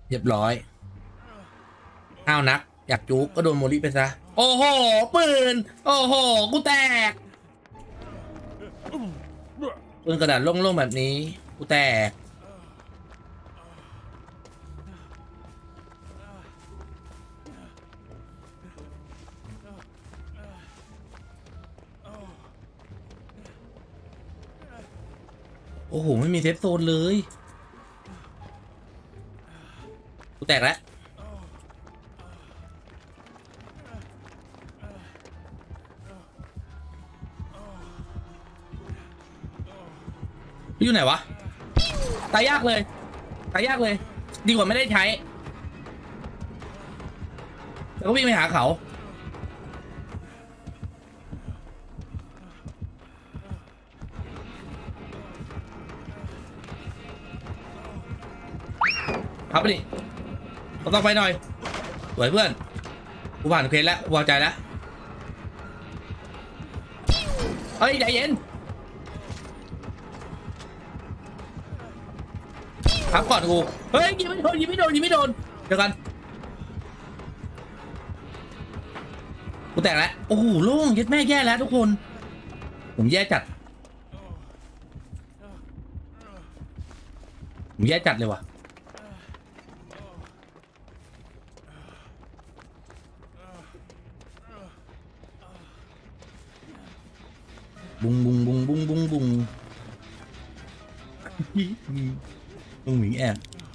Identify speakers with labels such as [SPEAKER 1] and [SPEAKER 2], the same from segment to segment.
[SPEAKER 1] เรียบร้อยอ้าวนักอยากจุกก็โดนโมลิไปซะโอ้โหปืนโอ้โหกูแตกปืนกระดาษโล่งๆแบบนี้กูแตกโอ้โหไม่มีเซฟโซนเลยกูแตกแล้วอยู่ไหนวะตายยากเลยตายยากเลยดีกว่าไม่ได้ใช้แล้วก็วิ่งไปหาเขาครับไปดิเราต้องไปหน่อยสวยเพื่อนกูผ่านเควสแล้วกูพอใจแล้วเฮ้ยใจเย็นครับก่อนกูเฮ้ยยิงไม่โดนยิงไม่โดนยิงไม่โดนเดี๋ยวกันกูแตกแล้วโอ้โหโล่งยึดแม่แย่แล้วทุกคนผมแย่จัดผมแย่จัดเลยว่ะบุ้งบุ้งบุ้งบุ้งบุ้งบุ้งบุ้งหมิงแอบ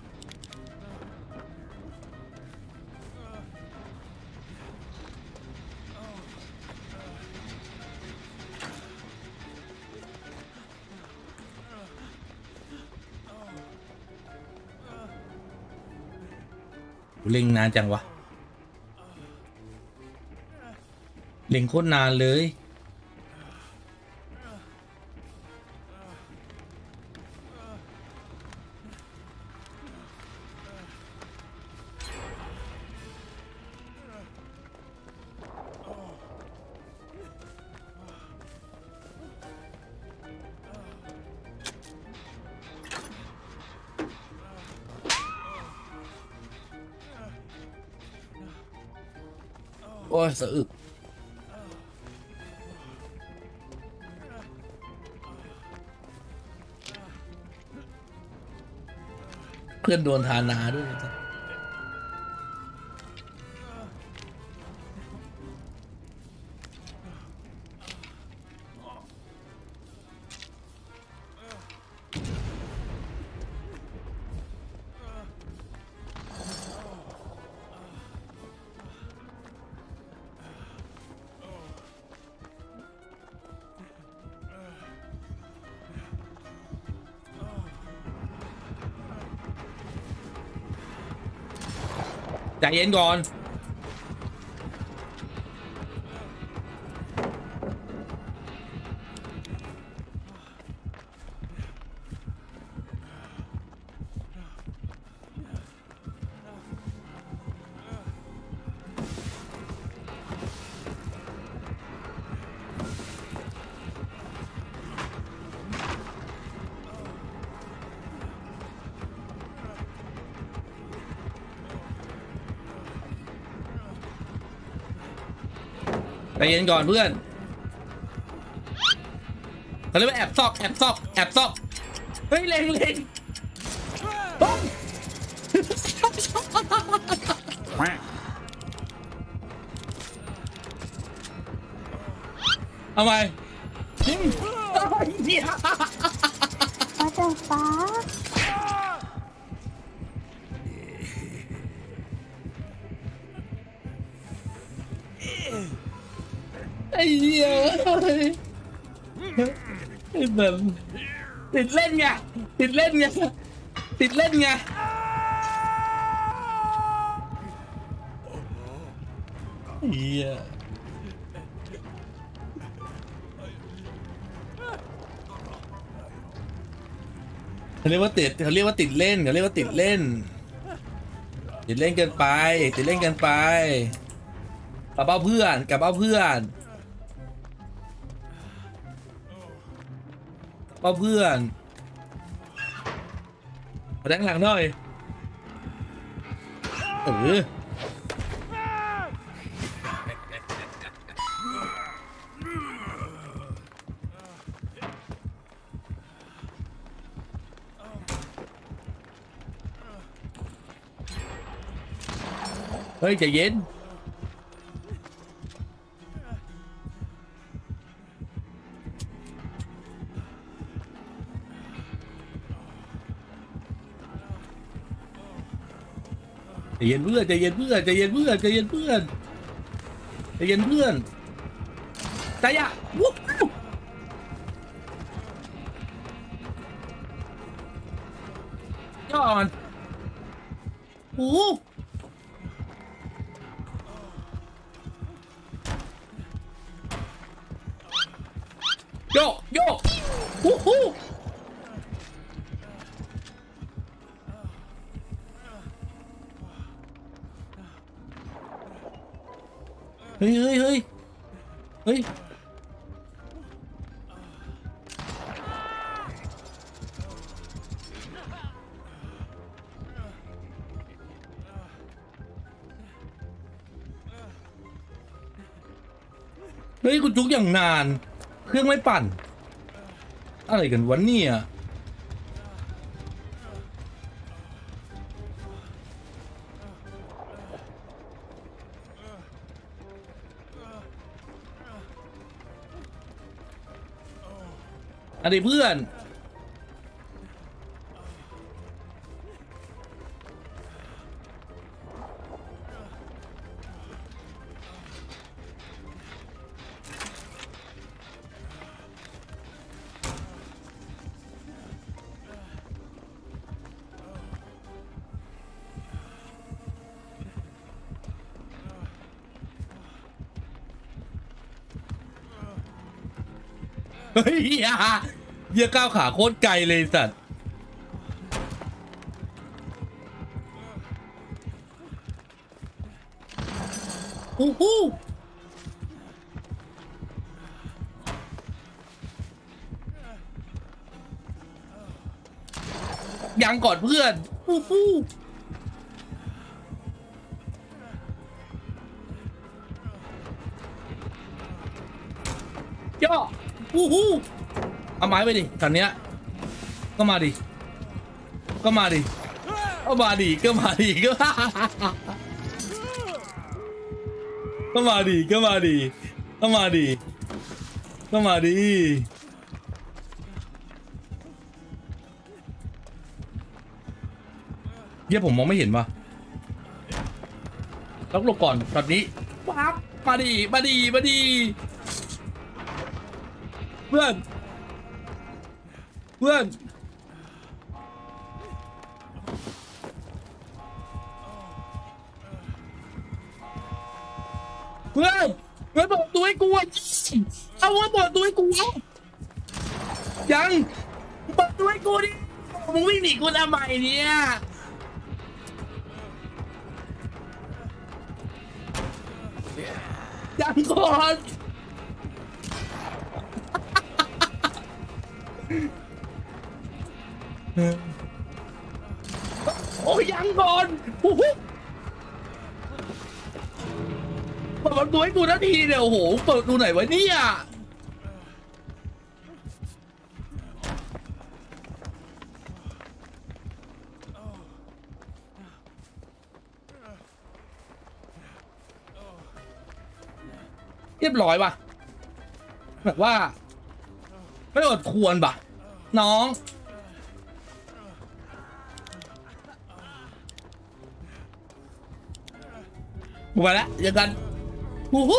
[SPEAKER 1] เล็งนานจังวะเล็งโคตรนานเลยโอ้ยสะอึกเพื่อนโดนทานาด้วยใจเย็นก่อนใจเย็นก่อนเพื่อนเขาเรียกว่าแอบซอกแอบซอกแอบซอกเฮ้ยเล็งเล็งเอาไปยิง
[SPEAKER 2] มาจากฟ้า
[SPEAKER 1] ไอ้เหี้ยไอ้แบบติดเล่นไงติดเล่นไงติดเล่นไงเหี้ยเขาเรียกว่าติดเขาเรียกว่าติดเล่นเขาเรียกว่าติดเล่นติดเล่นเกินไปติดเล่นเกินไปกับเอาเพื่อนกับเอาเพื่อนกับเอาเพื่อนมาแดงหลังหน่อยเออเฮ้ยใจเย็นใจเย็นเพื่อนใจเย็นเพื่อนใจเย็นเพื่อนใจเย็นเพื่อนใจเย็นเพื่อนใจอะวุ้บย่อมันโอ้โยกโยกฮู้ฮู้เฮ้ยเฮ้ยเฮ้ยเฮ้ยเฮ้ยกูจุกอย่างนานเครื่องไม่ปั่นอะไรกันวะเนี่ยอะไรเพื่อนเฮ้ยเหี้ยก้าวขาโคตรไกลเลยสัตว์อู้หู้ยังก่อนเพื่อนอู้หู้ย่ออู้หู้เอาไม้ไปดิตอนเนี้ยก็มาดิก็มาดิก็มาดิก็มาดิก็มาดิก็มาดิก็มาดิก็มาดิเยี่ยผมมองไม่เห็นว่ะต้องหลบก่อนแบบนี้ปั๊บมาดิมาดิมาดิเพื่อนเพื่อนเพื่อนเปิดตัวให้กูเอาเปิดตัวให้กูยังเปิดตัวให้กูดิมึงวิ่งหนีกูทำไมเนี่ยยังก่อนโอ้ยยังก่อนเปิดประตูให้กูนาทีเดียวโอ้โหเปิดประตูไหนวะเนี่ยเรียบร้อยป่ะแบบว่าไม่อดควรป่ะน้องมาแล้วอย่างกันฮู้ฮู้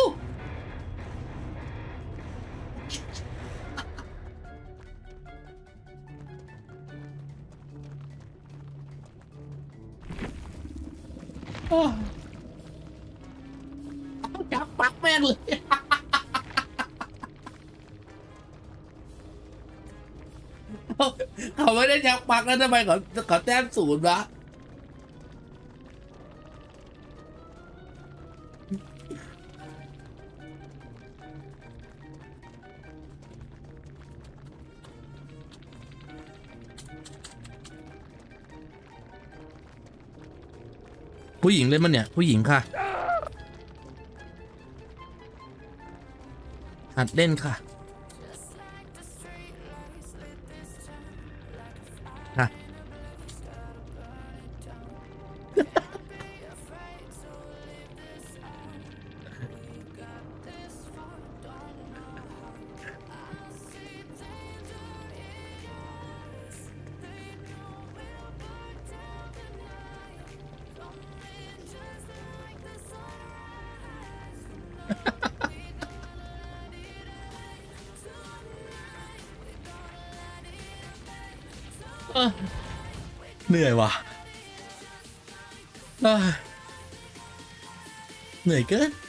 [SPEAKER 1] จับปักแม่งเลยเขาไม่ได้จับปักแล้วทำไมเขาแต้มศูนย์วะผู้หญิงเล่นมันเนี่ยผู้หญิงค่ะหัดเล่นค่ะค่ะ เหนื่อยว่ะเหนื่อยเกิน